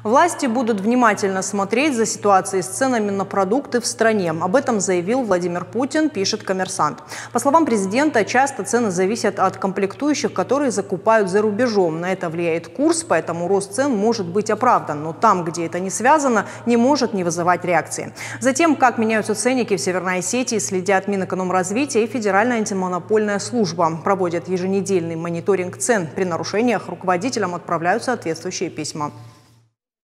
Власти будут внимательно смотреть за ситуацией с ценами на продукты в стране. Об этом заявил Владимир Путин, пишет «Коммерсант». По словам президента, часто цены зависят от комплектующих, которые закупают за рубежом. На это влияет курс, поэтому рост цен может быть оправдан. Но там, где это не связано, не может не вызывать реакции. Затем, как меняются ценники в Северной Осетии, следят Минэкономразвития и Федеральная антимонопольная служба. Проводят еженедельный мониторинг цен. При нарушениях руководителям отправляют соответствующие письма.